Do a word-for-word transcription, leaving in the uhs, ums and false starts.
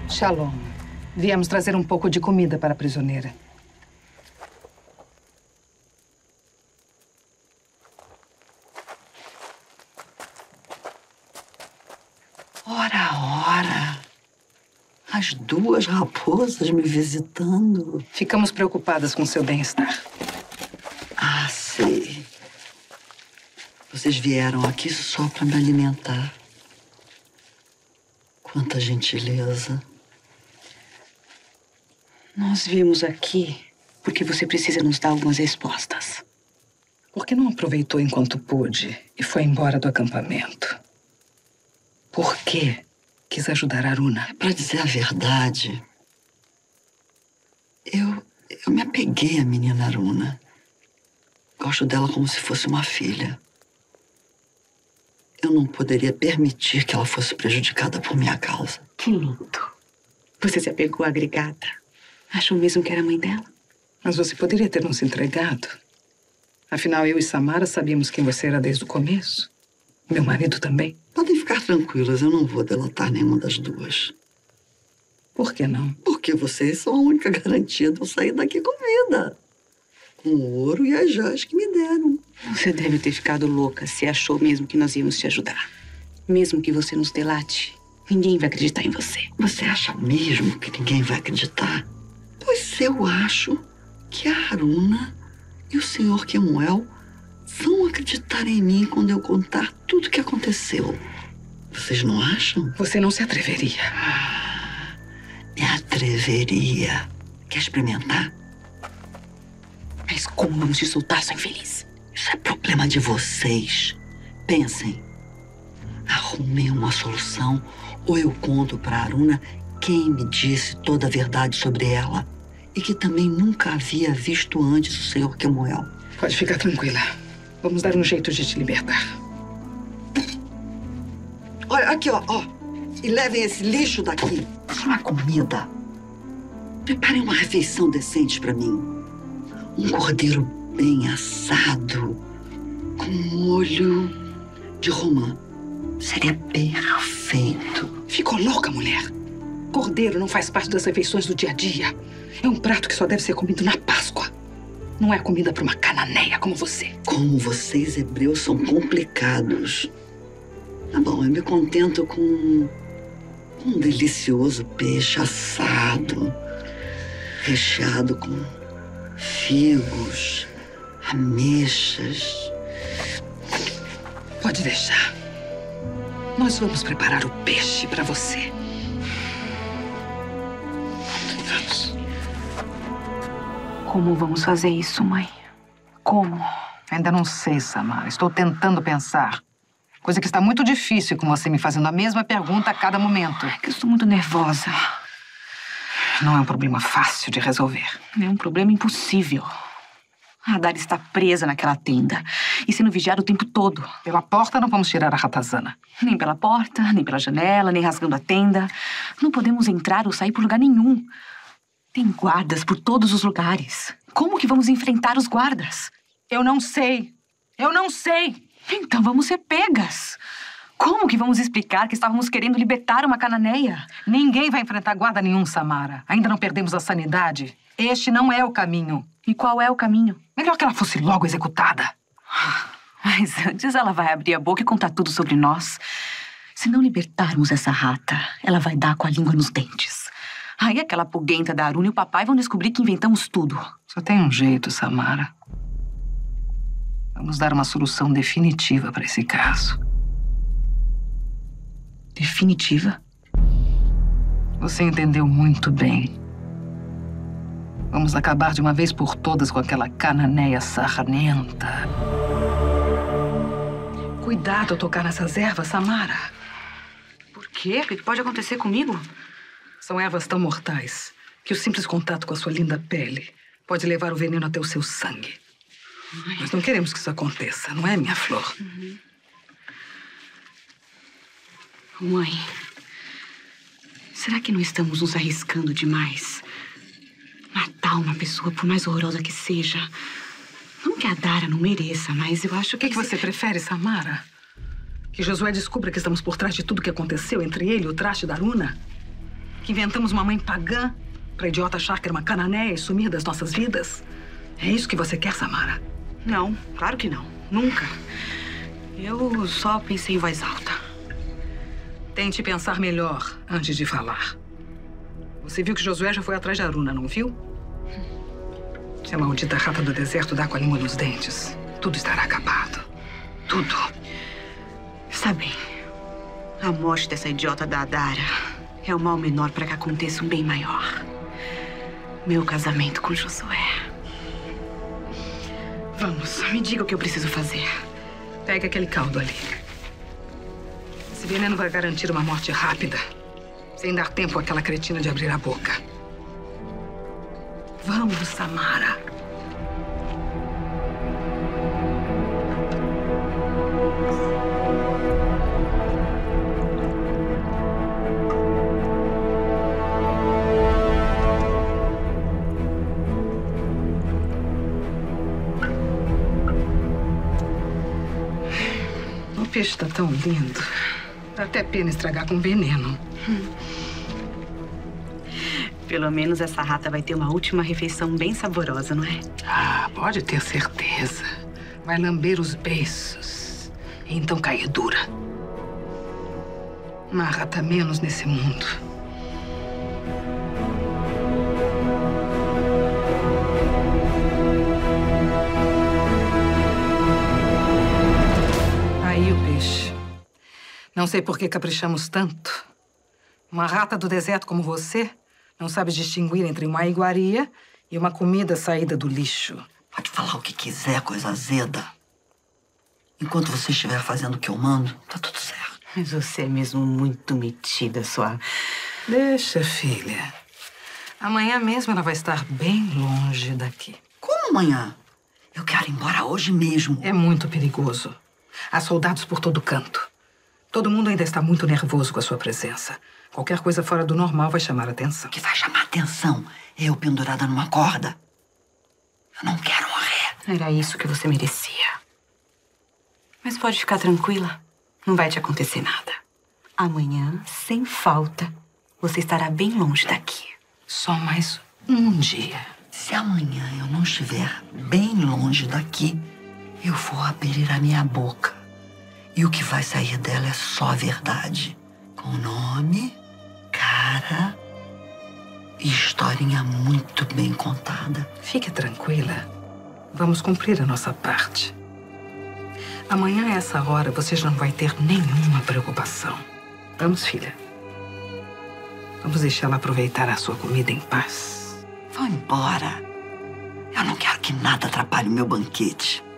Shalom. Viemos trazer um pouco de comida para a prisioneira. Ora, ora. As duas raposas me visitando. Ficamos preocupadas com seu bem-estar. Ah, sei. Vocês vieram aqui só para me alimentar. Quanta gentileza. Nós viemos aqui porque você precisa nos dar algumas respostas. Por que não aproveitou enquanto pôde e foi embora do acampamento? Por que quis ajudar Aruna? É para dizer a verdade, eu, eu me apeguei à menina Aruna. Gosto dela como se fosse uma filha. Eu não poderia permitir que ela fosse prejudicada por minha causa. Que lindo. Você se apegou à Grigada. Achou mesmo que era a mãe dela? Mas você poderia ter nos entregado. Afinal, eu e Samara sabíamos quem você era desde o começo. Meu marido também. Podem ficar tranquilas, eu não vou delatar nenhuma das duas. Por que não? Porque vocês são a única garantia de eu sair daqui com vida. Com o ouro e as joias que me deram. Você deve ter ficado louca se achou mesmo que nós íamos te ajudar. Mesmo que você nos delate, ninguém vai acreditar em você. Você acha mesmo que ninguém vai acreditar? Pois eu acho que a Aruna e o senhor Kemuel vão acreditar em mim quando eu contar tudo o que aconteceu. Vocês não acham? Você não se atreveria. Ah, me atreveria. Quer experimentar? Mas como vamos te soltar, sua infeliz? Isso é problema de vocês. Pensem. Arrumem uma solução ou eu conto para a Aruna quem me disse toda a verdade sobre ela e que também nunca havia visto antes o senhor Kemuel. Pode ficar tranquila. Vamos dar um jeito de te libertar. Olha, aqui, ó, ó. E levem esse lixo daqui. Isso não é comida. Preparem uma refeição decente para mim. Um cordeiro bem assado, com molho de romã. Seria perfeito. Ficou louca, mulher? Cordeiro não faz parte das refeições do dia a dia. É um prato que só deve ser comido na Páscoa. Não é comida para uma cananeia como você. Como vocês, hebreus, são complicados. Tá bom, eu me contento com um delicioso peixe assado, recheado com figos, ameixas. Pode deixar. Nós vamos preparar o peixe para você. Vamos. Como vamos fazer isso, mãe? Como? Ainda não sei, Samara. Estou tentando pensar. Coisa que está muito difícil com você me fazendo a mesma pergunta a cada momento. É que eu estou muito nervosa. Não é um problema fácil de resolver. É um problema impossível. A Adara está presa naquela tenda e sendo vigiada o tempo todo. Pela porta não vamos tirar a ratazana. Nem pela porta, nem pela janela, nem rasgando a tenda. Não podemos entrar ou sair por lugar nenhum. Tem guardas por todos os lugares. Como que vamos enfrentar os guardas? Eu não sei. Eu não sei. Então vamos ser pegas. Como que vamos explicar que estávamos querendo libertar uma cananeia? Ninguém vai enfrentar guarda nenhum, Samara. Ainda não perdemos a sanidade. Este não é o caminho. E qual é o caminho? Melhor que ela fosse logo executada. Mas antes ela vai abrir a boca e contar tudo sobre nós. Se não libertarmos essa rata, ela vai dar com a língua nos dentes. Aí aquela pulguenta da Aruna e o papai vão descobrir que inventamos tudo. Só tem um jeito, Samara. Vamos dar uma solução definitiva para esse caso. Definitiva? Você entendeu muito bem. Vamos acabar de uma vez por todas com aquela cananeia sarnenta. Cuidado ao tocar nessas ervas, Samara. Por quê? O que pode acontecer comigo? São ervas tão mortais que o simples contato com a sua linda pele pode levar o veneno até o seu sangue. Ai. Nós não queremos que isso aconteça, não é, minha flor? Uhum. Mãe, será que não estamos nos arriscando demais? Matar uma pessoa, por mais horrorosa que seja. Não que a Adara não mereça, mas eu acho que... O que, que você prefere, Samara? Que Josué descubra que estamos por trás de tudo que aconteceu entre ele e o traste da Aruna? Que inventamos uma mãe pagã pra idiota achar que era uma cananeia e sumir das nossas vidas? É isso que você quer, Samara? Não, claro que não. Nunca. Eu só pensei em voz alta. Tente pensar melhor antes de falar. Você viu que Josué já foi atrás de Aruna, não viu? Se a maldita rata do deserto dá com a língua nos dentes, tudo estará acabado. Tudo. Está bem. A morte dessa idiota da Adara é o mal menor para que aconteça um bem maior. Meu casamento com Josué. Vamos, me diga o que eu preciso fazer. Pegue aquele caldo ali. Esse veneno vai garantir uma morte rápida, sem dar tempo àquela cretina de abrir a boca. Vamos, Samara. O peixe está tão lindo. Dá até pena estragar com veneno. Hum. Pelo menos essa rata vai ter uma última refeição bem saborosa, não é? Ah, pode ter certeza. Vai lamber os beiços e então cair dura. Uma rata menos nesse mundo. Aí o peixe. Não sei por que caprichamos tanto. Uma rata do deserto como você não sabe distinguir entre uma iguaria e uma comida saída do lixo. Pode falar o que quiser, coisa azeda. Enquanto você estiver fazendo o que eu mando, tá tudo certo. Mas você é mesmo muito metida, sua... Deixa, filha. Amanhã mesmo ela vai estar bem longe daqui. Como amanhã? Eu quero ir embora hoje mesmo. É muito perigoso. Há soldados por todo canto. Todo mundo ainda está muito nervoso com a sua presença. Qualquer coisa fora do normal vai chamar a atenção. O que vai chamar a atenção é eu pendurada numa corda. Eu não quero morrer. Era isso que você merecia. Mas pode ficar tranquila. Não vai te acontecer nada. Amanhã, sem falta, você estará bem longe daqui. Só mais um dia. Se amanhã eu não estiver bem longe daqui, eu vou abrir a minha boca. E o que vai sair dela é só a verdade. Com nome, cara e historinha muito bem contada. Fique tranquila. Vamos cumprir a nossa parte. Amanhã, a essa hora, você já não vai ter nenhuma preocupação. Vamos, filha. Vamos deixá-la aproveitar a sua comida em paz. Vão embora. Eu não quero que nada atrapalhe o meu banquete.